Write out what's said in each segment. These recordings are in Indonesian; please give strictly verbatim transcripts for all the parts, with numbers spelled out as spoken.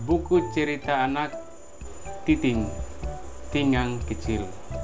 Buku cerita anak Titing, Tingang Kecil.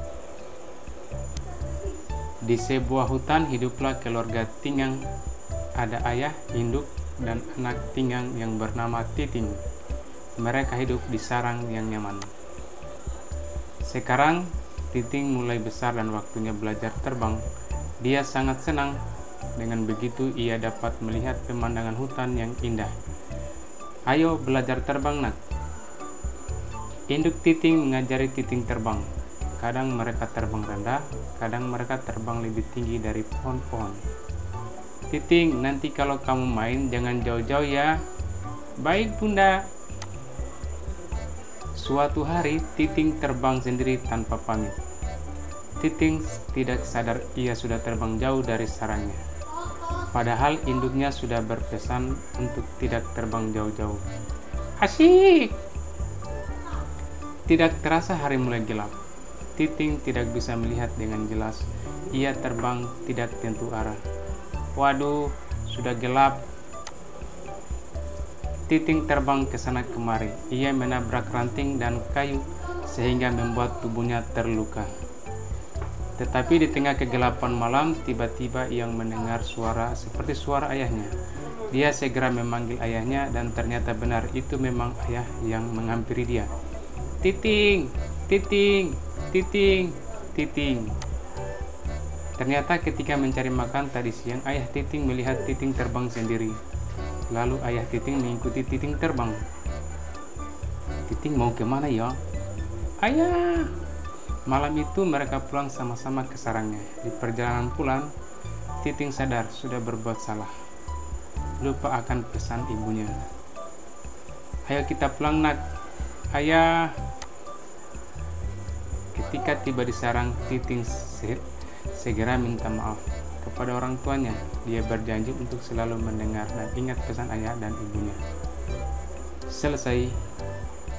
Di sebuah hutan hiduplah keluarga Tingang. Ada ayah, induk, dan anak Tingang yang bernama Titing. Mereka hidup di sarang yang nyaman. Sekarang Titing mulai besar dan waktunya belajar terbang. Dia sangat senang. Dengan begitu ia dapat melihat pemandangan hutan yang indah. Ayo belajar terbang, nak. Induk Titing mengajari Titing terbang. Kadang mereka terbang rendah, kadang mereka terbang lebih tinggi dari pohon-pohon. Titing, nanti kalau kamu main jangan jauh-jauh ya. Baik, Bunda. Suatu hari Titing terbang sendiri tanpa pamit. Titing tidak sadar ia sudah terbang jauh dari sarangnya. Padahal induknya sudah berpesan untuk tidak terbang jauh-jauh. Asyik! Tidak terasa hari mulai gelap. Titing tidak bisa melihat dengan jelas. Ia terbang tidak tentu arah. Waduh, sudah gelap. Titing terbang ke sana kemari. Ia menabrak ranting dan kayu sehingga membuat tubuhnya terluka. Tetapi di tengah kegelapan malam, tiba-tiba ia mendengar suara seperti suara ayahnya. Dia segera memanggil ayahnya dan ternyata benar itu memang ayah yang menghampiri dia. Titing, Titing, Titing, Titing. Ternyata ketika mencari makan tadi siang, ayah Titing melihat Titing terbang sendiri. Lalu ayah Titing mengikuti Titing terbang. Titing mau kemana ya? Ayah! Malam itu mereka pulang sama-sama ke sarangnya. Di perjalanan pulang, Titing sadar sudah berbuat salah. Lupa akan pesan ibunya. Ayo kita pulang, nak. Ayah. Ketika tiba di sarang, Titing segera minta maaf kepada orang tuanya. Dia berjanji untuk selalu mendengar dan ingat pesan ayah dan ibunya. Selesai.